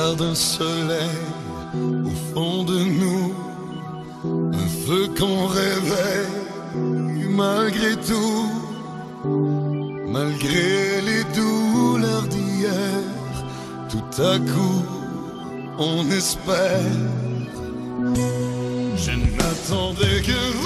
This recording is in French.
l'espoir d'un soleil au fond de nous, un feu qu'on réveille malgré tout, malgré les douleurs d'hier. Tout à coup, on espère. Je n'attendais que